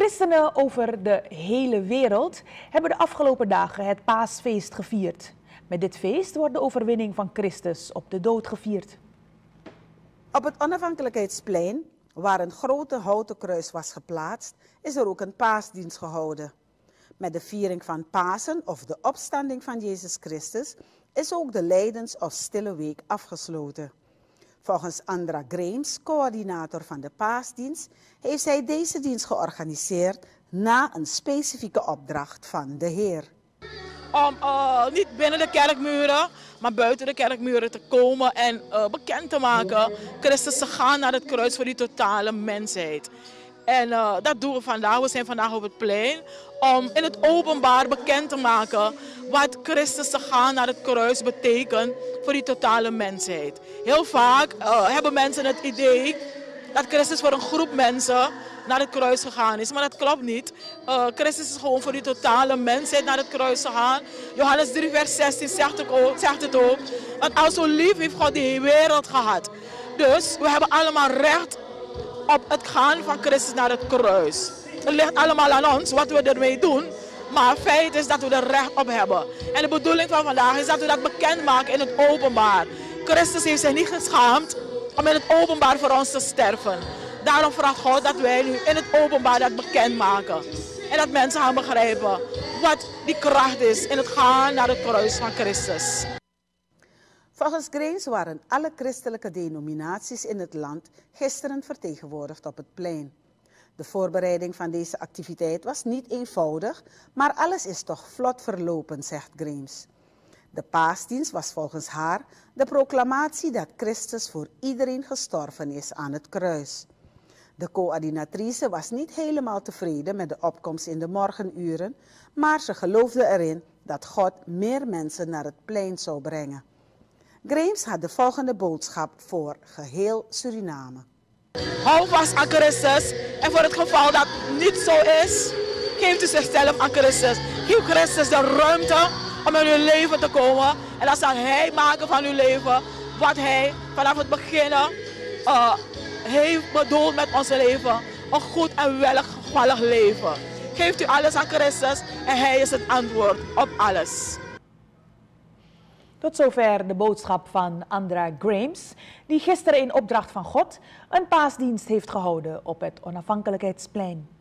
Christenen over de hele wereld hebben de afgelopen dagen het Paasfeest gevierd. Met dit feest wordt de overwinning van Christus op de dood gevierd. Op het Onafhankelijkheidsplein, waar een grote houten kruis was geplaatst, is er ook een paasdienst gehouden. Met de viering van Pasen of de opstanding van Jezus Christus is ook de Lijdens- of Stille Week afgesloten. Volgens Andra Grames, coördinator van de paasdienst, heeft zij deze dienst georganiseerd na een specifieke opdracht van de Heer. Om niet binnen de kerkmuren, maar buiten de kerkmuren te komen en bekend te maken. Christus te gaan naar het kruis voor die totale mensheid. En dat doen we vandaag. We zijn vandaag op het plein om in het openbaar bekend te maken wat Christus te gaan naar het kruis betekent voor die totale mensheid. Heel vaak hebben mensen het idee dat Christus voor een groep mensen naar het kruis gegaan is. Maar dat klopt niet. Christus is gewoon voor die totale mensheid naar het kruis gegaan. Johannes 3 vers 16 zegt het ook. Want al zo lief heeft God de wereld gehad. Dus we hebben allemaal recht op het gaan van Christus naar het kruis. Het ligt allemaal aan ons wat we ermee doen. Maar het feit is dat we er recht op hebben. En de bedoeling van vandaag is dat we dat bekendmaken in het openbaar. Christus heeft zich niet geschaamd om in het openbaar voor ons te sterven. Daarom vraagt God dat wij nu in het openbaar dat bekendmaken. En dat mensen gaan begrijpen wat die kracht is in het gaan naar het kruis van Christus. Volgens Grames waren alle christelijke denominaties in het land gisteren vertegenwoordigd op het plein. De voorbereiding van deze activiteit was niet eenvoudig, maar alles is toch vlot verlopen, zegt Grames. De paasdienst was volgens haar de proclamatie dat Christus voor iedereen gestorven is aan het kruis. De coördinatrice was niet helemaal tevreden met de opkomst in de morgenuren, maar ze geloofde erin dat God meer mensen naar het plein zou brengen. Grames had de volgende boodschap voor geheel Suriname. Hou vast aan Christus en voor het geval dat niet zo is, geeft u zichzelf aan Christus. Geef Christus de ruimte om in uw leven te komen en dan zal Hij maken van uw leven wat Hij vanaf het begin heeft bedoeld met ons leven. Een goed en welgevallig leven. Geeft u alles aan Christus en Hij is het antwoord op alles. Tot zover de boodschap van Andra Grames, die gisteren in opdracht van God een paasdienst heeft gehouden op het Onafhankelijkheidsplein.